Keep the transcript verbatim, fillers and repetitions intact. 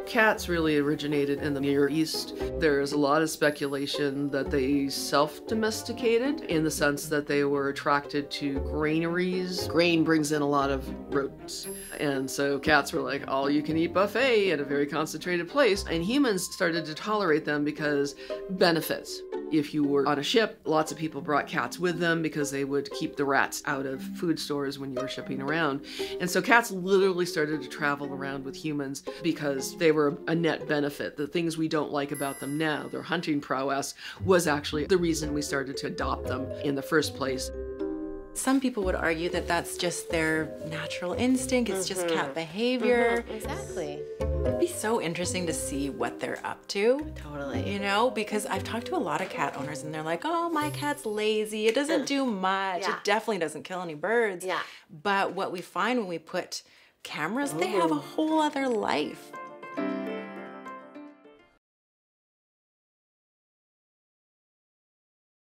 Cats really originated in the Near East. There's a lot of speculation that they self-domesticated in the sense that they were attracted to granaries. Grain brings in a lot of rodents. And so cats were like all-you-can-eat buffet at a very concentrated place. And humans started to tolerate them because benefits. If you were on a ship, lots of people brought cats with them because they would keep the rats out of food stores when you were shipping around. And so cats literally started to travel around with humans because they were a net benefit. The things we don't like about them now, their hunting prowess, was actually the reason we started to adopt them in the first place. Some people would argue that that's just their natural instinct, it's mm-hmm. just cat behavior. Mm-hmm. Exactly. It'd be so interesting to see what they're up to. Totally. You know, because I've talked to a lot of cat owners and they're like, oh, my cat's lazy, it doesn't do much, Yeah. it definitely doesn't kill any birds. Yeah. But what we find when we put cameras, Ooh. They have a whole other life.